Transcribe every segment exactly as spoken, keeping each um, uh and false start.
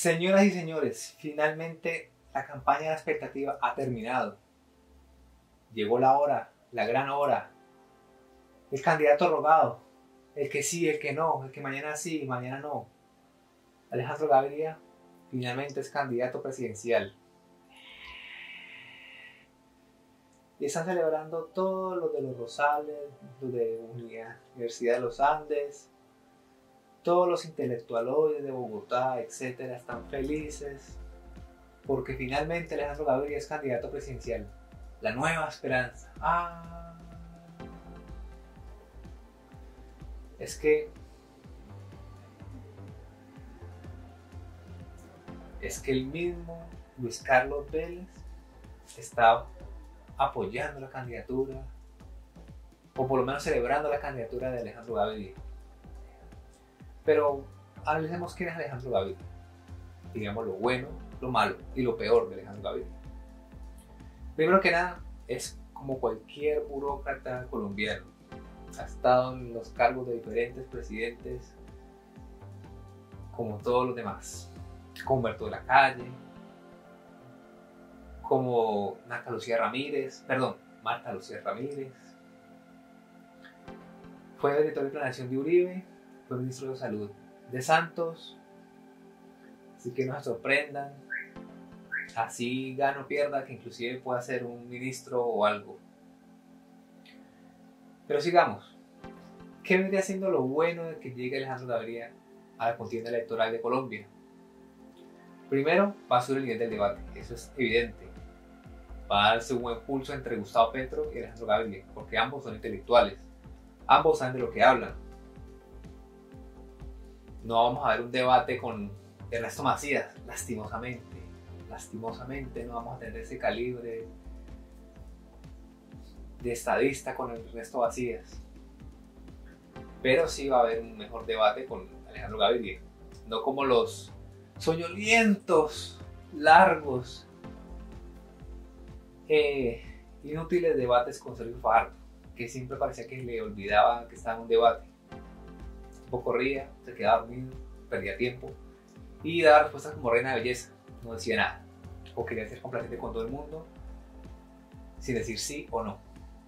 Señoras y señores, finalmente la campaña de la expectativa ha terminado. Llegó la hora, la gran hora. El candidato rogado, el que sí, el que no, el que mañana sí, mañana no. Alejandro Gaviria finalmente es candidato presidencial. Y están celebrando todos los de los Rosales, los de la Universidad de los Andes, todos los intelectualoides de Bogotá, etcétera, están felices porque finalmente Alejandro Gaviria es candidato presidencial. La nueva esperanza. Ah, es que es que el mismo Luis Carlos Vélez está apoyando la candidatura, o por lo menos celebrando la candidatura de Alejandro Gaviria. Pero analicemos quién es Alejandro Gaviria. Digamos lo bueno, lo malo y lo peor de Alejandro Gaviria. Primero que nada, es como cualquier burócrata colombiano. Ha estado en los cargos de diferentes presidentes, como todos los demás. Como Humberto de la Calle, como Marta Lucía Ramírez, perdón, Marta Lucía Ramírez. Fue director de planeación de Uribe, fue ministro de Salud de Santos. Así que no se sorprendan. Así gana o pierda, que inclusive pueda ser un ministro o algo. Pero sigamos. ¿Qué vendría siendo lo bueno de que llegue Alejandro Gaviria a la contienda electoral de Colombia? Primero, va a subir el nivel del debate, eso es evidente. Va a darse un buen pulso entre Gustavo Petro y Alejandro Gaviria, porque ambos son intelectuales. Ambos saben de lo que hablan. No vamos a ver un debate con Ernesto Macías, lastimosamente. Lastimosamente no vamos a tener ese calibre de estadista con Ernesto Macías. Pero sí va a haber un mejor debate con Alejandro Gaviria. No como los soñolientos, largos, eh, inútiles debates con Sergio Fajardo, que siempre parecía que le olvidaba que estaba en un debate. Un poco corría, se quedaba dormido, perdía tiempo y daba respuestas como reina de belleza, no decía nada, o quería ser complaciente con todo el mundo sin decir sí o no.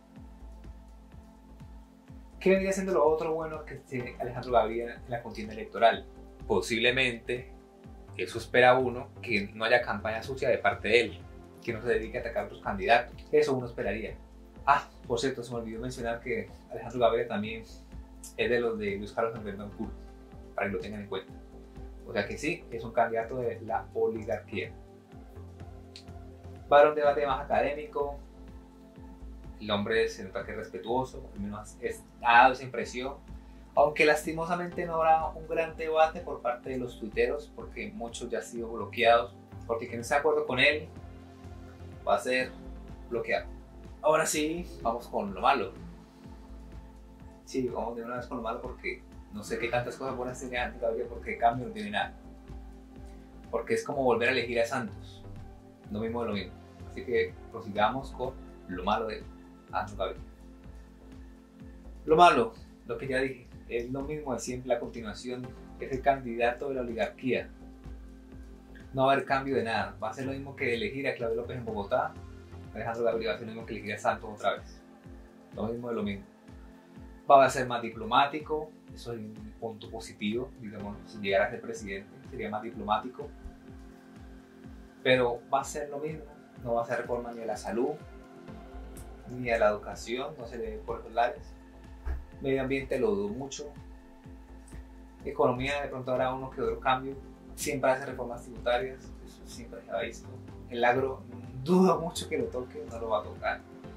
¿Qué vendría siendo lo otro bueno que tiene Alejandro Gaviria en la contienda electoral? Posiblemente, eso espera uno, que no haya campaña sucia de parte de él, que no se dedique a atacar a otros candidatos. Eso uno esperaría. Ah, por cierto, se me olvidó mencionar que Alejandro Gaviria también es de los de Luis Carlos Betancourt, para que lo tengan en cuenta. O sea que sí, es un candidato de la oligarquía. Va a haber un debate más académico. El hombre se nota que es respetuoso, al menos es, ha dado esa impresión. Aunque lastimosamente no habrá un gran debate por parte de los tuiteros, porque muchos ya han sido bloqueados, porque quien no está de acuerdo con él va a ser bloqueado. Ahora sí, vamos con lo malo. Sí, vamos de una vez con lo malo porque no sé qué tantas cosas buenas tiene Alejandro Gaviria, porque de cambio no tiene nada. Porque es como volver a elegir a Santos, lo mismo de lo mismo. Así que prosigamos con lo malo de Alejandro Gaviria. Lo malo, lo que ya dije, es lo mismo de siempre, la continuación, es el candidato de la oligarquía. No va a haber cambio de nada, va a ser lo mismo que elegir a Claudio López en Bogotá. Alejandro Gaviria va a ser lo mismo que elegir a Santos otra vez. Lo mismo de lo mismo. Va a ser más diplomático, eso es un punto positivo, digamos, si llegara a ser presidente, sería más diplomático. Pero va a ser lo mismo, no va a hacer reforma ni a la salud, ni a la educación, no se le ve por esos lares. Medio ambiente lo dudo mucho. Economía, de pronto habrá uno que otro cambio. Siempre hace reformas tributarias, eso siempre se ha visto. El agro, dudo mucho que lo toque, no lo va a tocar.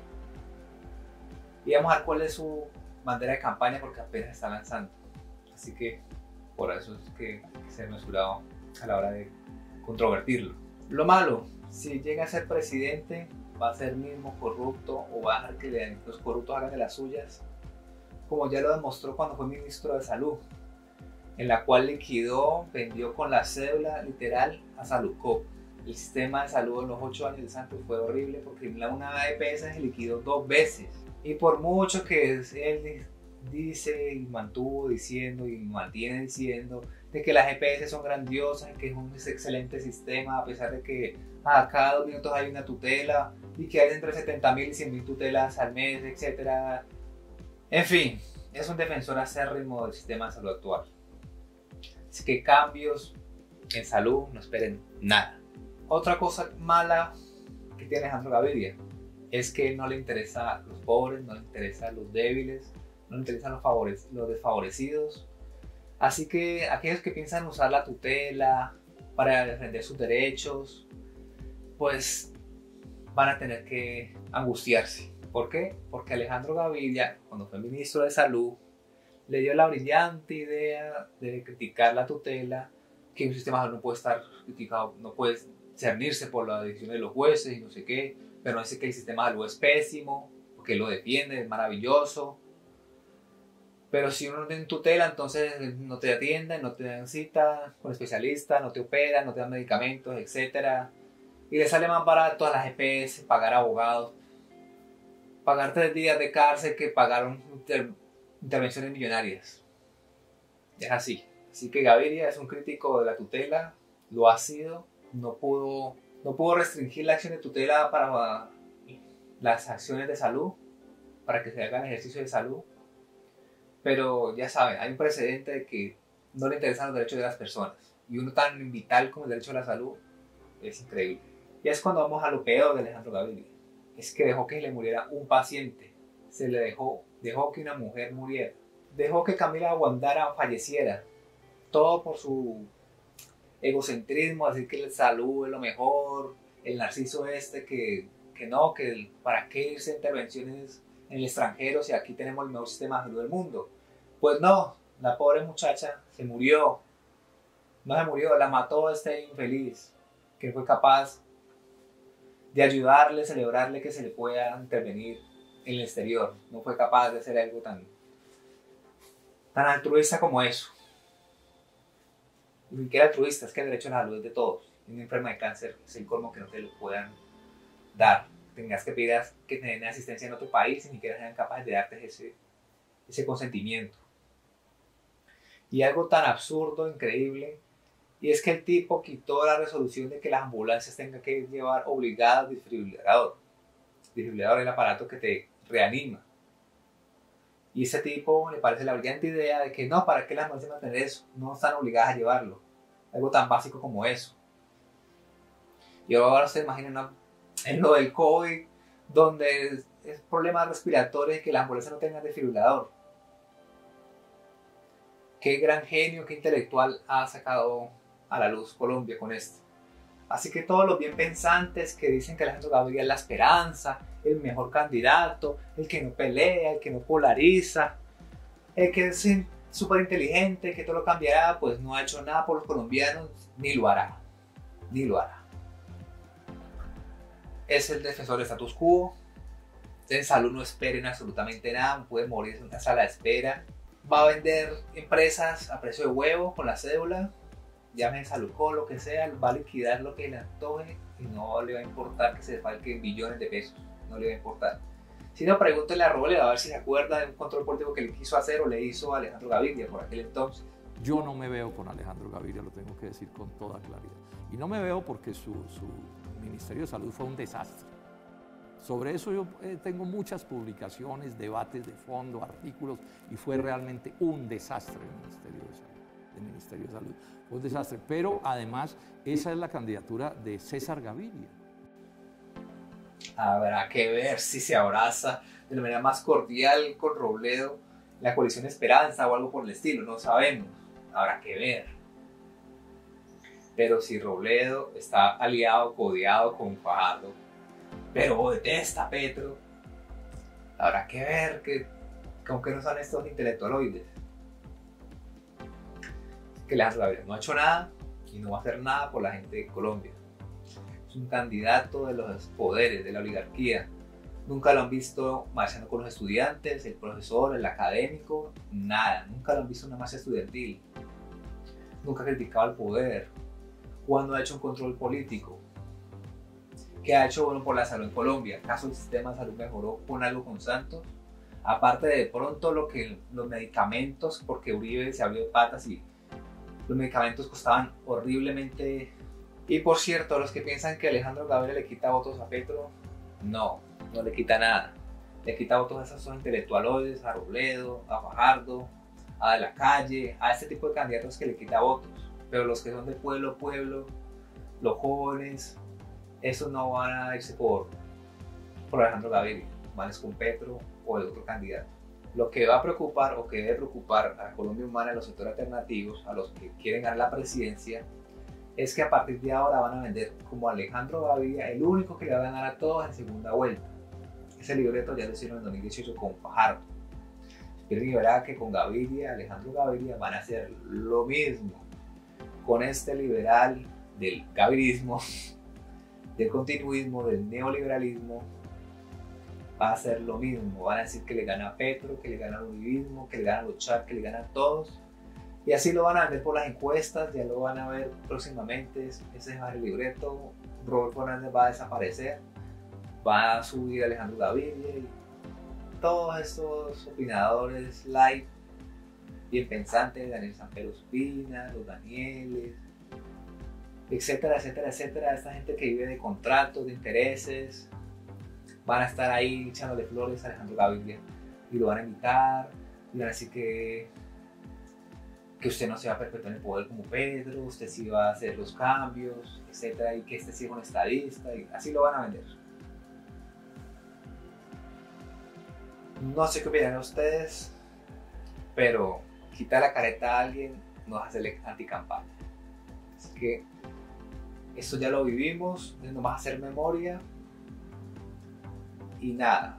Y vamos a ver cuál es su bandera de campaña porque apenas está lanzando. Así que por eso es que hay que ser mesurado a la hora de controvertirlo. Lo malo, si llega a ser presidente, va a ser mismo corrupto o va a dejar que los corruptos hagan de las suyas, como ya lo demostró cuando fue ministro de Salud, en la cual liquidó, vendió con la cédula literal a Saludcop. El sistema de salud en los ocho años de Santos fue horrible porque una E P S se liquidó dos veces. Y por mucho que él dice y mantuvo diciendo y mantiene diciendo de que las E P S son grandiosas, que es un excelente sistema, a pesar de que a cada dos minutos hay una tutela y que hay entre setenta mil y cien mil tutelas al mes, etcétera. En fin, es un defensor acérrimo del sistema de salud actual. Así que cambios en salud no esperen nada. Otra cosa mala que tiene Alejandro Gaviria es que no le interesa a los pobres, no le interesa a los débiles, no le interesan los, favores, los desfavorecidos. Así que aquellos que piensan usar la tutela para defender sus derechos, pues van a tener que angustiarse. ¿Por qué? Porque Alejandro Gaviria, cuando fue ministro de Salud, le dio la brillante idea de criticar la tutela, que un sistema de salud no puede estar criticado, no puede cernirse por la decisión de los jueces y no sé qué, pero no dice que el sistema de salud es pésimo, porque él lo defiende, es maravilloso. Pero si uno no tiene tutela, entonces no te atienden, no te dan cita con especialistas, no te operan, no te dan medicamentos, etcétera. Y le sale más barato a las E P S pagar abogados, pagar tres días de cárcel que pagar inter intervenciones millonarias. Es así. Así que Gaviria es un crítico de la tutela, lo ha sido, no pudo, no pudo restringir la acción de tutela para las acciones de salud, para que se hagan ejercicio de salud. Pero ya saben, hay un precedente de que no le interesan los derechos de las personas. Y uno tan vital como el derecho a la salud es increíble. Y es cuando vamos a lo peor de Alejandro Gaviria. Es que dejó que le muriera un paciente. Se le dejó, dejó que una mujer muriera. Dejó que Camila Guandara falleciera. Todo por su egocentrismo, decir que la salud es lo mejor. El narciso este que, que no, que para qué irse a intervenciones en el extranjero si aquí tenemos el mejor sistema de salud del mundo. Pues no, la pobre muchacha se murió. No se murió, la mató este infeliz que fue capaz de ayudarle, celebrarle que se le pueda intervenir en el exterior. No fue capaz de hacer algo tan, tan altruista como eso. Ni siquiera altruista, es que el derecho a la salud es de todos. Un enfermo de cáncer es el colmo que no te lo puedan dar. Tengas que pedir que te den asistencia en otro país y ni siquiera sean capaces de darte ese, ese consentimiento. Y algo tan absurdo, increíble, y es que el tipo quitó la resolución de que las ambulancias tengan que llevar obligado desfibrilador. Desfibrilador es el aparato que te reanima. Y ese tipo le parece la brillante idea de que no, ¿para qué las ambulancias van a tener eso? No están obligadas a llevarlo. Algo tan básico como eso. Y ahora se imaginan en lo del COVID, donde es, es problemas respiratorios y que las ambulancias no tengan desfibrilador. Qué gran genio, qué intelectual ha sacado a la luz Colombia con esto. Así que todos los bien pensantes que dicen que Alejandro Gaviria es la esperanza, el mejor candidato, el que no pelea, el que no polariza, el que es súper inteligente, que todo lo cambiará, pues no ha hecho nada por los colombianos, ni lo hará, ni lo hará. Es el defensor del status quo. En salud no esperen absolutamente nada, puede morir en una sala de espera. Va a vender empresas a precio de huevo con la cédula, llámese Salucol, lo que sea, va a liquidar lo que le antoje y no le va a importar que se falquen billones de pesos, no le va a importar. Si no, pregúntele a Robledo a ver si se acuerda de un control político que le quiso hacer o le hizo a Alejandro Gaviria por aquel entonces. Yo no me veo con Alejandro Gaviria, lo tengo que decir con toda claridad. Y no me veo porque su, su Ministerio de Salud fue un desastre. Sobre eso yo eh, tengo muchas publicaciones, debates de fondo, artículos, y fue realmente un desastre el Ministerio de Salud. El Ministerio de Salud fue un desastre, pero además esa es la candidatura de César Gaviria. Habrá que ver si se abraza de la manera más cordial con Robledo, la coalición Esperanza o algo por el estilo, no sabemos, habrá que ver. Pero si Robledo está aliado, codeado con Fajardo, pero detesta a Petro, habrá que ver que, con qué no son estos intelectualoides. Que Alejandro Gaviria no ha hecho nada y no va a hacer nada por la gente de Colombia. Es un candidato de los poderes, de la oligarquía. Nunca lo han visto marchando con los estudiantes, el profesor, el académico, nada. Nunca lo han visto en una marcha estudiantil. Nunca ha criticado al poder. ¿Cuándo ha hecho un control político? ¿Qué ha hecho bueno por la salud en Colombia? ¿Acaso el sistema de salud mejoró con algo con Santos? Aparte de, de pronto lo que los medicamentos, porque Uribe se abrió patas y Los medicamentos costaban horriblemente. Y por cierto, los que piensan que Alejandro Gaviria le quita votos a Petro, no, no le quita nada. Le quita votos a esos intelectualoides, a Robledo, a Fajardo, a De la Calle, a este tipo de candidatos que le quita votos. Pero los que son de pueblo, pueblo, los jóvenes, esos no van a irse por, por Alejandro Gaviria, van a ir con Petro o el otro candidato. Lo que va a preocupar o que debe preocupar a Colombia Humana, a los sectores alternativos, a los que quieren ganar la presidencia, es que a partir de ahora van a vender como Alejandro Gaviria el único que le va a ganar a todos en segunda vuelta. Ese libreto ya lo hicieron en dos mil dieciocho con Fajardo. Quieren liberar que con Gaviria, Alejandro Gaviria, van a hacer lo mismo. Con este liberal del gavirismo, del continuismo, del neoliberalismo, va a hacer lo mismo. Van a decir que le gana a Petro, que le gana al uribismo, que le gana a los Char, que le gana a todos. Y así lo van a ver por las encuestas, ya lo van a ver próximamente. Ese es el libreto. Rodolfo Hernández va a desaparecer, va a subir Alejandro Gaviria y todos estos opinadores light, bien pensantes, Daniel Sanpero Espina, los Danieles, etcétera, etcétera, etcétera. Esta gente que vive de contratos, de intereses, van a estar ahí echándole flores a Alejandro Gaviria y lo van a invitar y van a decir que que usted no se va a perpetuar en el poder como Pedro, usted sí va a hacer los cambios, etcétera, y que este sí es un estadista, y así lo van a vender. No sé qué opinan ustedes, pero quitar la careta a alguien no es hacerle anticampaña. Así que esto ya lo vivimos, es nomás hacer memoria y nada.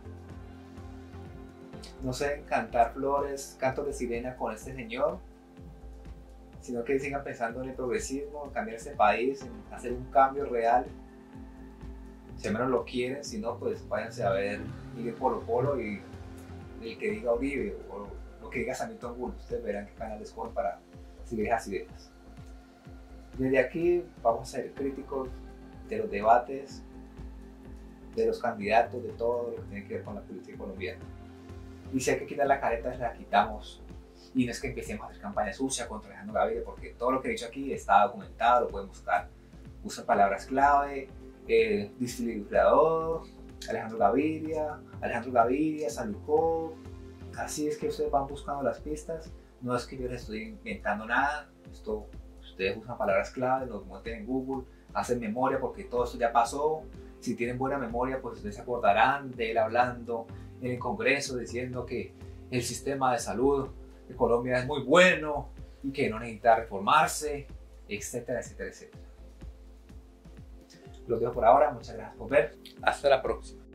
No sé cantar flores, cantos de sirena con este señor, sino que sigan pensando en el progresismo, en cambiar este país, en hacer un cambio real. Si al menos lo quieren, si no, pues váyanse a ver Miguel Polo Polo y el que diga Uribe o lo que diga Samilton Bull. Ustedes verán qué canal escogen para seguir esas ideas. Desde aquí vamos a ser críticos de los debates, de los candidatos, de todo lo que tiene que ver con la política colombiana. Y si hay que quitar la careta, la quitamos. Y no es que empecemos a hacer campaña sucia contra Alejandro Gaviria, porque todo lo que he dicho aquí está documentado, lo pueden buscar. Usa palabras clave, eh, distribuidor, Alejandro Gaviria, Alejandro Gaviria, Salucó. Así es que ustedes van buscando las pistas. No es que yo les estoy inventando nada. Esto, ustedes usan palabras clave, lo meten en Google, hacen memoria porque todo esto ya pasó. Si tienen buena memoria, pues ustedes se acordarán de él hablando en el Congreso diciendo que el sistema de salud de Colombia es muy bueno y que no necesita reformarse, etcétera, etcétera, etcétera. Los dejo por ahora, muchas gracias por ver, hasta la próxima.